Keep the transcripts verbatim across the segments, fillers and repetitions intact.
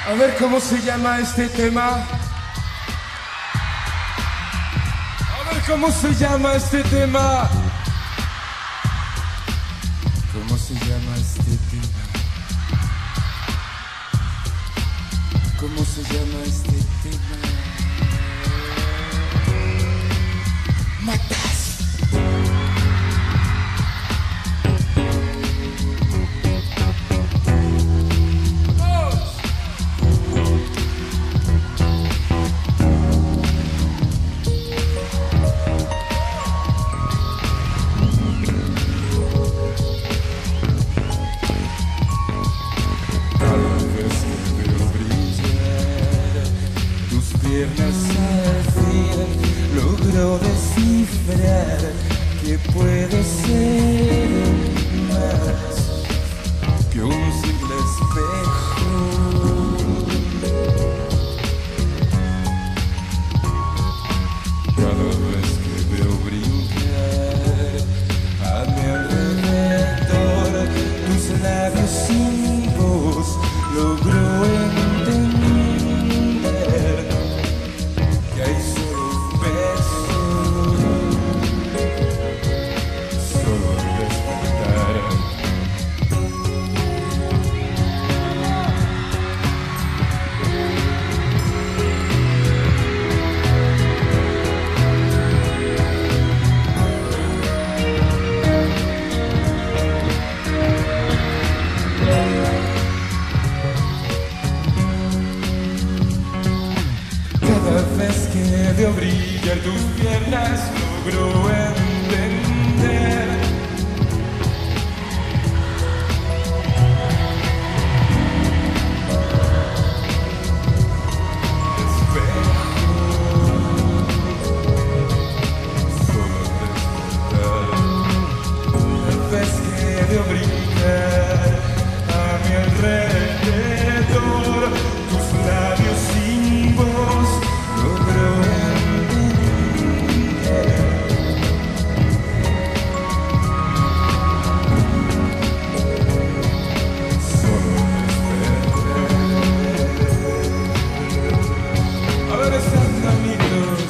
A ver cómo se llama este tema. A ver cómo se llama este tema. ¿Cómo se llama este tema? ¿Cómo se llama este tema? Matas. Al fin logro descifrar que puede ser más que un simple espejo. Cada vez que veo brincar a mi alrededor tus labios sin voz, logro entender que hay solo un beso, solo al despertar. Cada vez que veo brillar tus piernas, logro entender espejo, solo despertar. Cada vez que veo brillar a mi alrededor tus labios sin voz, logro entender solo despertar. A ver, están amigos.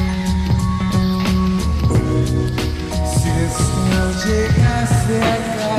Llegase a